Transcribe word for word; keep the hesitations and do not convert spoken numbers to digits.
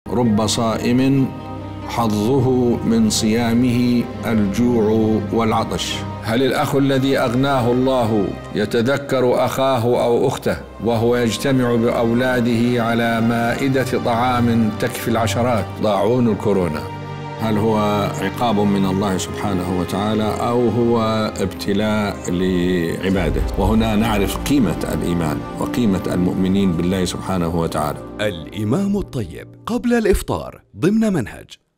رب صائم حظه من صيامه الجوع والعطش. هل الأخ الذي أغناه الله يتذكر أخاه أو أخته وهو يجتمع بأولاده على مائدة طعام تكفي العشرات؟ طاعون الكورونا، هل هو عقاب من الله سبحانه وتعالى أو هو ابتلاء لعباده؟ وهنا نعرف قيمة الإيمان وقيمة المؤمنين بالله سبحانه وتعالى. الإمام الطيب قبل الإفطار ضمن منهج